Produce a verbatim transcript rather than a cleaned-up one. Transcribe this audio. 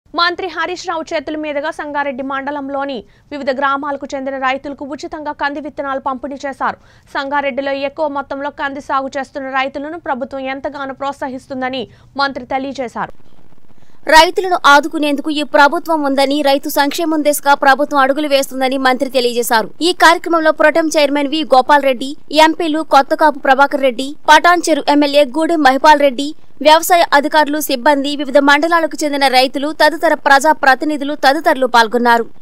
మంత్రి హరీష్ రావు చేతుల మీదుగా సంగారెడ్డి మండలంలోని వివిధ గ్రామాలకు చెందిన రైతులకు ఉచితంగా కంది విత్తనాలు పంపిణీ చేశారు. సంగారెడ్డిలో ఎక్కువ మొత్తంలో కంది సాగు చేస్తున్న రైతులను ప్రభుత్వం ఎంతగానో ప్రోత్సహిస్తుందని మంత్రి తెలియజేశారు. రైతులను ఆదుకునేందుకు ఈ ప్రభుత్వం ఉందని, రైతు సంక్షేమం దిశగా ప్రభుత్వం అడుగులు వేస్తుందని మంత్రి తెలియజేశారు. ఈ కార్యక్రమంలో pro tem chairman V Gopal Reddy, ఎంపీలు కొత్తకాపు ప్రభాకర్ రెడ్డి, పటాన్చెరు ఎమ్మెల్యే గూడెం మహిపాల్ రెడ్డి, వ్యవసాయ అధికారులు, సిబ్బంది, వివిధ మండలాలకు చెందిన రైతులు తదితర ప్రజా ప్రతినిధులు తదితరులు పాల్గొన్నారు.